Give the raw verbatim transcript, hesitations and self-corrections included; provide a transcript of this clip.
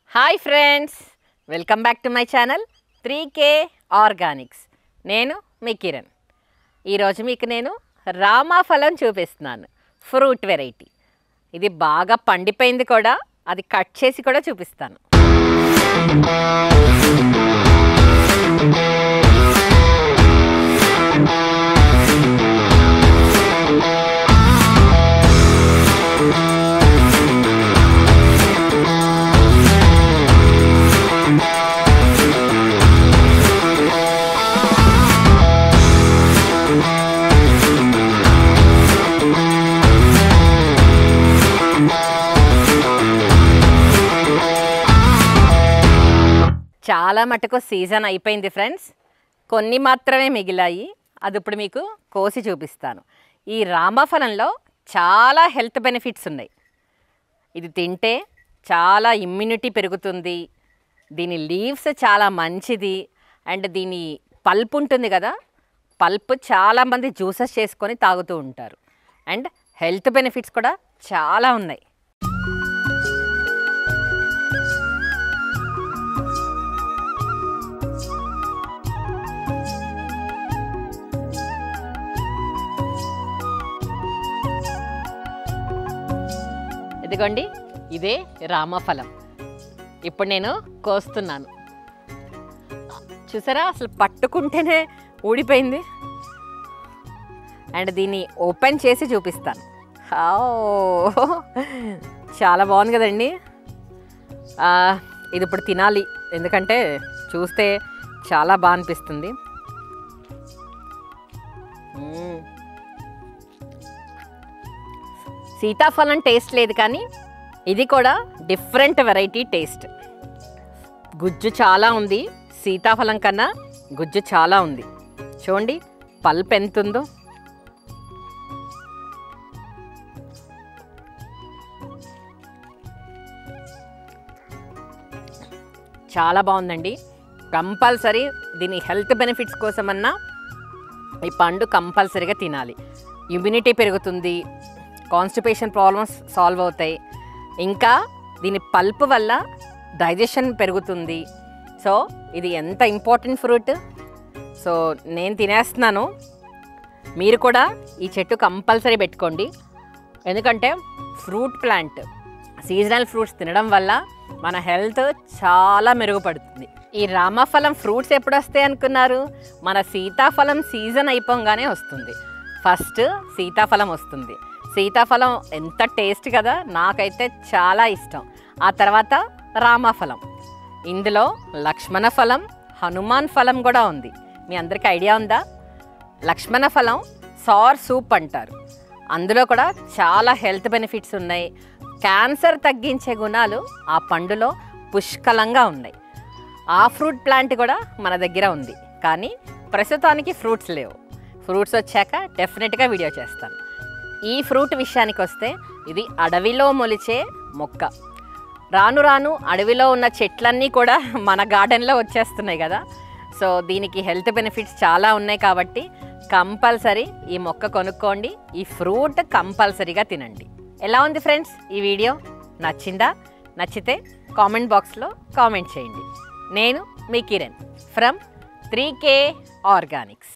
Hi friends, welcome back to my channel three K organics. నేను మీ కిరణ్. ఈరోజు మీకు నేను రామాఫలం చూపిస్తున్నాను, ఫ్రూట్ వెరైటీ. ఇది బాగా పండిపోయింది కూడా, అది కట్ చేసి కూడా చూపిస్తాను. చాలా మటుకు సీజన్ అయిపోయింది ఫ్రెండ్స్, కొన్ని మాత్రమే మిగిలాయి. అది ఇప్పుడు మీకు కోసి చూపిస్తాను. ఈ రామఫలంలో చాలా హెల్త్ బెనిఫిట్స్ ఉన్నాయి. ఇది తింటే చాలా ఇమ్యూనిటీ పెరుగుతుంది. దీని లీవ్స్ చాలా మంచిది. అండ్ దీని పల్ప్ ఉంటుంది కదా, పల్ప్ చాలామంది జ్యూసెస్ చేసుకొని తాగుతూ ఉంటారు. అండ్ హెల్త్ బెనిఫిట్స్ కూడా చాలా ఉన్నాయి. ఇదిగోండి, ఇదే రామఫలం. ఇప్పుడు నేను కోస్తున్నాను. చూసారా, అసలు పట్టుకుంటేనే ఊడిపోయింది. అండ్ దీన్ని ఓపెన్ చేసి చూపిస్తాను. చాలా బాగుంది కదండి. ఇది ఇప్పుడు తినాలి, ఎందుకంటే చూస్తే చాలా బాగా అనిపిస్తుంది. సీతాఫలం టేస్ట్ లేదు, కానీ ఇది కూడా డిఫరెంట్ వెరైటీ టేస్ట్. గుజ్జు చాలా ఉంది, సీతాఫలం కన్నా గుజ్జు చాలా ఉంది. చూడండి పల్ప్ ఎంత ఉందో. చాలా బాగుందండి. కంపల్సరీ దీని హెల్త్ బెనిఫిట్స్ కోసమన్నా ఈ పండు కంపల్సరీగా తినాలి. ఇమ్యూనిటీ పెరుగుతుంది, కాన్స్టిపేషన్ ప్రాబ్లమ్స్ సాల్వ్ అవుతాయి. ఇంకా దీని పల్ప్ వల్ల డైజెషన్ పెరుగుతుంది. సో ఇది ఎంత ఇంపార్టెంట్ ఫ్రూట్. సో నేను తినేస్తున్నాను, మీరు కూడా ఈ చెట్టు కంపల్సరీ పెట్టుకోండి. ఎందుకంటే ఫ్రూట్ ప్లాంట్, సీజనల్ ఫ్రూట్స్ తినడం వల్ల మన హెల్త్ చాలా మెరుగుపడుతుంది. ఈ రామఫలం ఫ్రూట్స్ ఎప్పుడు వస్తాయి అనుకున్నారు? మన సీతాఫలం సీజన్ అయిపోగానే వస్తుంది. ఫస్ట్ సీతాఫలం వస్తుంది. సీతాఫలం ఎంత టేస్ట్ కదా, నాకైతే చాలా ఇష్టం. ఆ తర్వాత రామఫలం. ఇందులో లక్ష్మణ ఫలం, హనుమాన్ ఫలం కూడా ఉంది. మీ అందరికీ ఐడియా ఉందా? లక్ష్మణ ఫలం సార్ సూప్ అంటారు. అందులో కూడా చాలా హెల్త్ బెనిఫిట్స్ ఉన్నాయి. క్యాన్సర్ తగ్గించే గుణాలు ఆ పండులో పుష్కలంగా ఉన్నాయి. ఆ ఫ్రూట్ ప్లాంట్ కూడా మన దగ్గర ఉంది, కానీ ప్రస్తుతానికి ఫ్రూట్స్ లేవు. ఫ్రూట్స్ వచ్చాక డెఫినెట్గా వీడియో చేస్తాను. ఈ ఫ్రూట్ విషయానికి వస్తే, ఇది అడవిలో మొలిచే మొక్క. రాను రాను అడవిలో ఉన్న చెట్లన్నీ కూడా మన గార్డెన్లో వచ్చేస్తున్నాయి కదా. సో దీనికి హెల్త్ బెనిఫిట్స్ చాలా ఉన్నాయి కాబట్టి కంపల్సరీ ఈ మొక్క కొనుక్కోండి. ఈ ఫ్రూట్ కంపల్సరీగా తినండి. ఎలా ఉంది ఫ్రెండ్స్ ఈ వీడియో? నచ్చిందా? నచ్చితే కామెంట్ బాక్స్లో కామెంట్ చేయండి. నేను మీ Kiran from three K Organics.